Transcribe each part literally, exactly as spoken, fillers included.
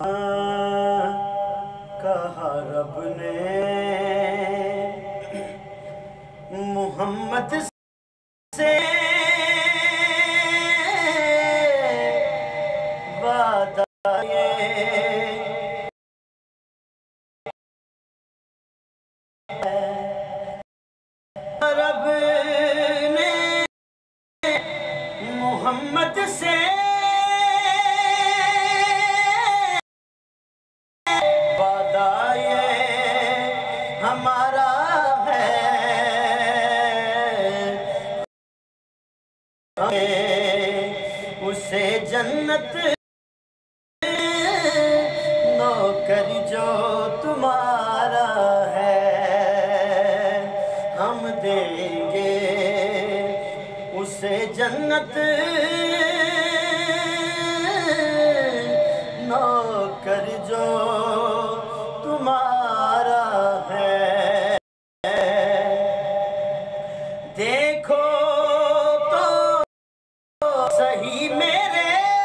कहा रब ने मोहम्मद से वादा ये रब ने मोहम्मद से वादा ये हमारा है, उसे जन्नत नौकर जो तुम्हारा है हम देंगे उसे जन्नत नौकर जो तुम्हारा है। देखो तो सही मेरे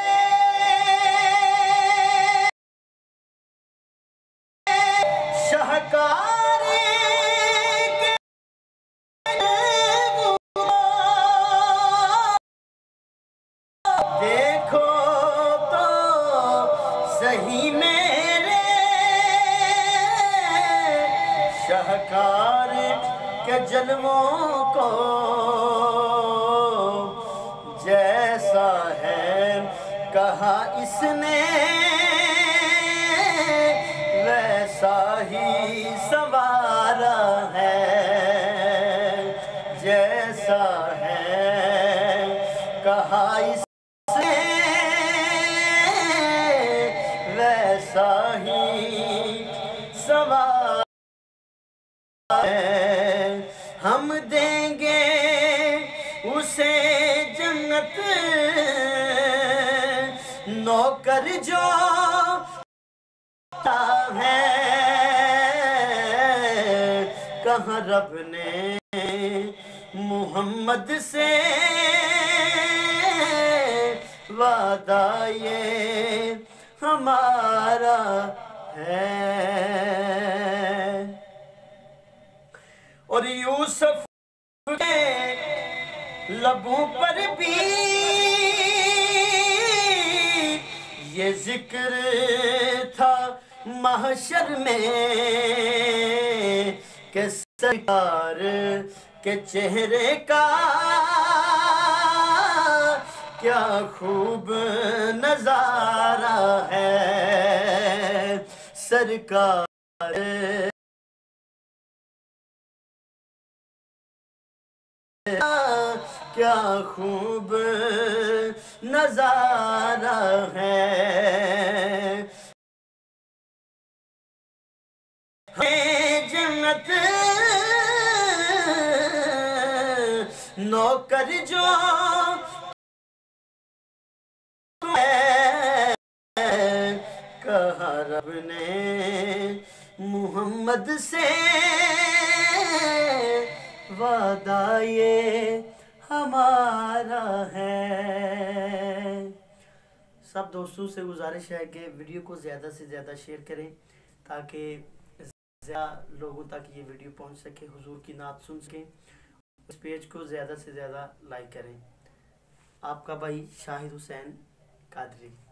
शाहकार देखो तो सही मेरे शाहकार के जन्मों को, जैसा है कहा इसने वैसा ही संवारा है, जैसा है कहा इसने वैसा ही संवारा है। हम देंगे उसे जन्नत नौकर जो है, कहाँ रब ने मोहम्मद से वादा ये हमारा है। और यूसुफ के लबों पर भी ये जिक्र था महशर में कि सरकार के चेहरे का क्या खूब नजारा है, सरकार क्या खूब नजारा है। जन्नत नौकर जो कहा रब ने मोहम्मद से वादा ये हमारा है। सब दोस्तों से गुजारिश है कि वीडियो को ज़्यादा से ज़्यादा शेयर करें ताकि ज़्यादा लोगों तक ये वीडियो पहुंच सके, हुजूर की नात सुन सकें। इस पेज को ज़्यादा से ज़्यादा लाइक करें। आपका भाई शाहिद हुसैन कादरी।